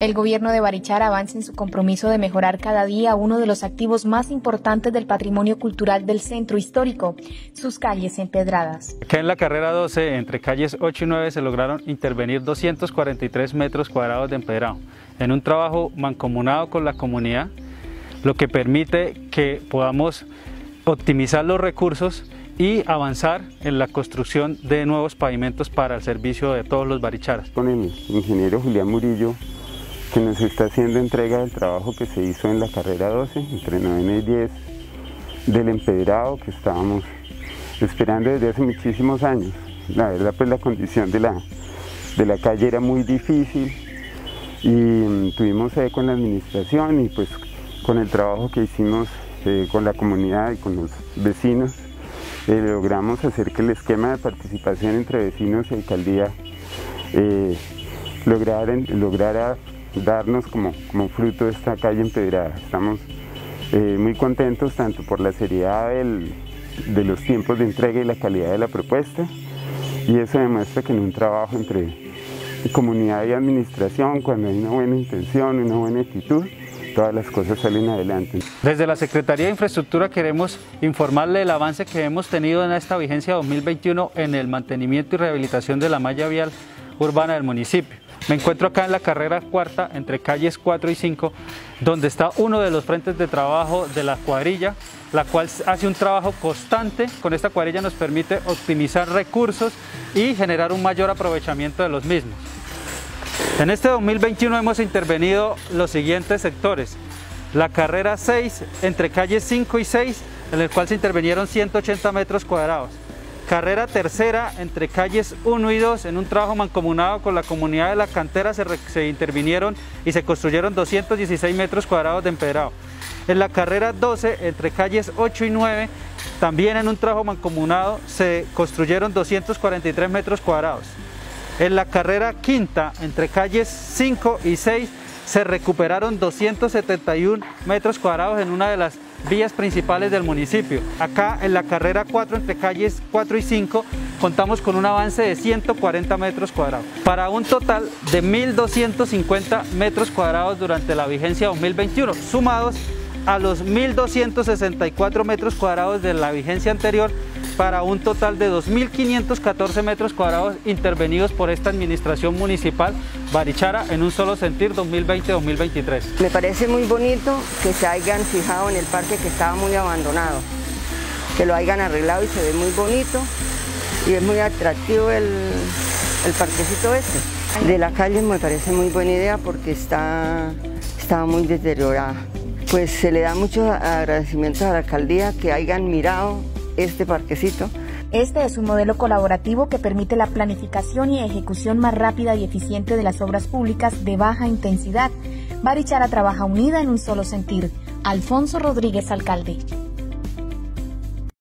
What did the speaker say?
El gobierno de Barichara avanza en su compromiso de mejorar cada día uno de los activos más importantes del patrimonio cultural del centro histórico, sus calles empedradas. Acá en la carrera 12, entre calles 8 y 9, se lograron intervenir 243 metros cuadrados de empedrado, en un trabajo mancomunado con la comunidad, lo que permite que podamos optimizar los recursos y avanzar en la construcción de nuevos pavimentos para el servicio de todos los baricharas. Con el ingeniero Julián Murillo, que nos está haciendo entrega del trabajo que se hizo en la carrera 12, entre 9 y 10, del empedrado que estábamos esperando desde hace muchísimos años. La verdad, pues la condición de la calle era muy difícil y tuvimos eco en la administración y pues con el trabajo que hicimos con la comunidad y con los vecinos, logramos hacer que el esquema de participación entre vecinos y alcaldía lograra darnos como fruto de esta calle empedrada. Estamos muy contentos tanto por la seriedad de los tiempos de entrega y la calidad de la propuesta, y eso demuestra que en un trabajo entre comunidad y administración, cuando hay una buena intención, una buena actitud, todas las cosas salen adelante. Desde la Secretaría de Infraestructura queremos informarle del avance que hemos tenido en esta vigencia 2021 en el mantenimiento y rehabilitación de la malla vial urbana del municipio. Me encuentro acá en la carrera cuarta, entre calles 4 y 5, donde está uno de los frentes de trabajo de la cuadrilla, la cual hace un trabajo constante. Con esta cuadrilla nos permite optimizar recursos y generar un mayor aprovechamiento de los mismos. En este 2021 hemos intervenido los siguientes sectores: la carrera 6, entre calles 5 y 6, en el cual se intervinieron 180 metros cuadrados. Carrera tercera, entre calles 1 y 2, en un trabajo mancomunado con la comunidad de la cantera se intervinieron y se construyeron 216 metros cuadrados de empedrado. En la carrera 12, entre calles 8 y 9, también en un trabajo mancomunado se construyeron 243 metros cuadrados. En la carrera quinta, entre calles 5 y 6, se recuperaron 271 metros cuadrados en una de las vías principales del municipio. Acá en la carrera 4, entre calles 4 y 5, contamos con un avance de 140 metros cuadrados, para un total de 1.250 metros cuadrados durante la vigencia 2021, sumados a los 1.264 metros cuadrados de la vigencia anterior, para un total de 2.514 metros cuadrados intervenidos por esta administración municipal Barichara en un solo sentir 2020-2023. Me parece muy bonito que se hayan fijado en el parque que estaba muy abandonado, que lo hayan arreglado y se ve muy bonito y es muy atractivo el parquecito este. De la calle me parece muy buena idea porque estaba muy deteriorada. Pues se le da muchos agradecimientos a la alcaldía que hayan mirado este parquecito. Este es un modelo colaborativo que permite la planificación y ejecución más rápida y eficiente de las obras públicas de baja intensidad. Barichara trabaja unida en un solo sentir. Alfonso Rodríguez, alcalde.